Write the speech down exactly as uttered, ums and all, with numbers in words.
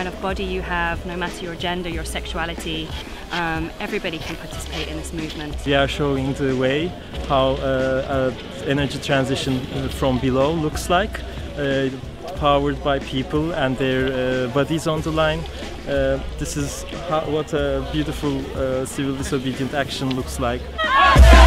kind of body you have, no matter your gender, your sexuality. Um, everybody can participate in this movement. We are showing the way how uh, uh, energy transition from below looks like, uh, powered by people and their uh, bodies on the line. Uh, this is how, what a beautiful uh, civil disobedient action looks like.